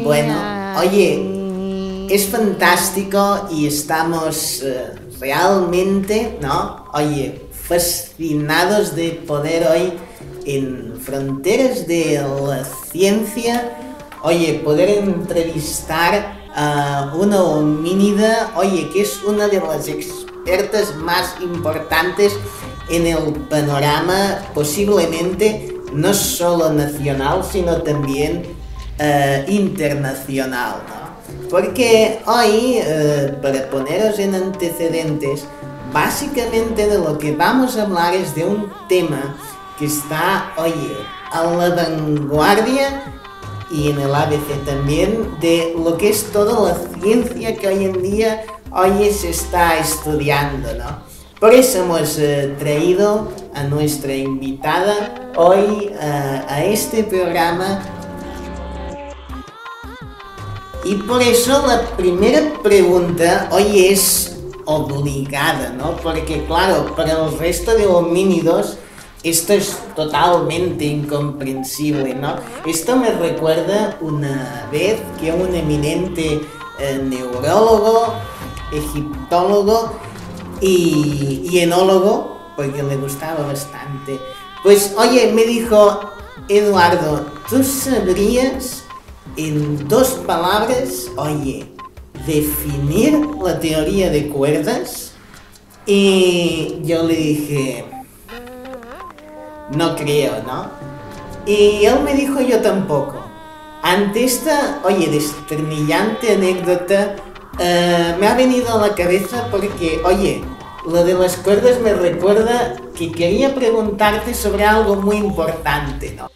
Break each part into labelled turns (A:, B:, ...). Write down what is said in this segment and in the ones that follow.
A: bueno, oye, es fantástico y estamos realmente, ¿no? Oye, fascinados de poder hoy en Fronteras de la Ciencia, oye, poder entrevistar a una homínida, oye, que es una de las expertas más importantes en el panorama, posiblemente no solo nacional, sino también internacional, ¿no? Porque hoy, para poneros en antecedentes, básicamente de lo que vamos a hablar es de un tema que está, oye, a la vanguardia y en el ABC también de lo que es toda la ciencia que hoy en día, oye, se está estudiando, ¿no? Por eso hemos traído a nuestra invitada hoy a este programa. Y por eso la primera pregunta hoy es obligada, ¿no? Porque claro, para el resto de homínidos esto es totalmente incomprensible, ¿no? Esto me recuerda una vez que un eminente neurólogo, egiptólogo y enólogo, porque le gustaba bastante, pues oye, me dijo: Eduardo, ¿tú sabrías en 2 palabras, oye, definir la teoría de cuerdas? Y yo le dije: no creo, ¿no? Y él me dijo: yo tampoco. Ante esta, oye, desternillante anécdota, me ha venido a la cabeza porque, oye, lo de las cuerdas me recuerda que quería preguntarte sobre algo muy importante, ¿no?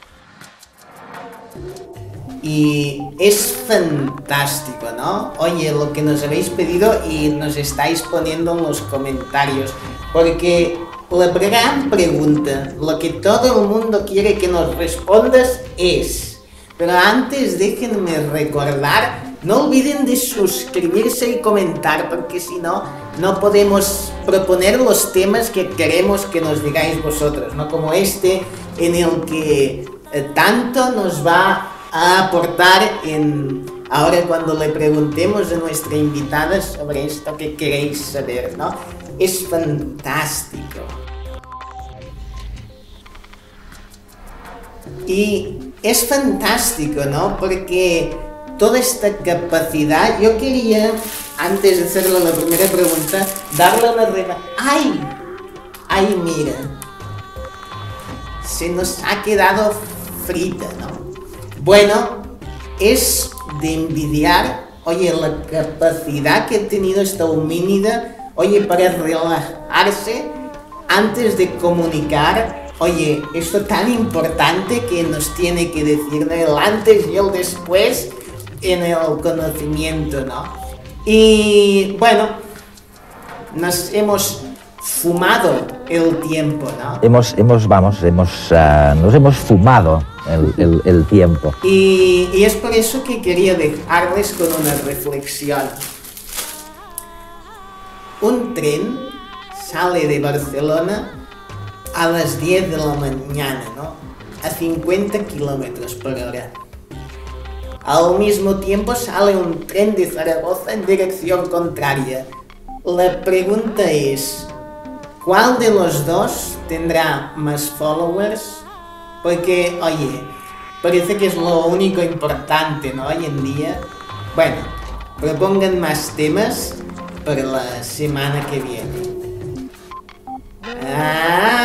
A: Y es fantástico, ¿no? Oye, lo que nos habéis pedido y nos estáis poniendo en los comentarios, porque la gran pregunta, lo que todo el mundo quiere que nos respondas es, pero antes déjenme recordar, no olviden de suscribirse y comentar, porque si no, no podemos proponer los temas que queremos que nos digáis vosotros, ¿no? Como este, en el que tanto nos va a aportar ahora cuando le preguntemos a nuestra invitada sobre esto que queréis saber, ¿no? Es fantástico. Y es fantástico, ¿no? Porque toda esta capacidad, yo quería, antes de hacerle la primera pregunta, darle una ¡Ay! ¡Ay, mira! Se nos ha quedado frita, ¿no? Bueno, es de envidiar, oye, la capacidad que ha tenido esta homínida, oye, para relajarse antes de comunicar, oye, esto tan importante que nos tiene que decir, ¿no? El antes y el después en el conocimiento, ¿no? Y bueno, nos hemos fumado el tiempo, ¿no?
B: Nos hemos fumado el tiempo.
A: Y es por eso que quería dejarles con una reflexión. Un tren sale de Barcelona a las 10 de la mañana, ¿no? A 50 kilómetros por hora. Al mismo tiempo sale un tren de Zaragoza en dirección contraria. La pregunta es, ¿cuál de los dos tendrá más followers? Porque, oye, parece que es lo único importante, ¿no? Hoy en día. Bueno, propongan más temas para la semana que viene.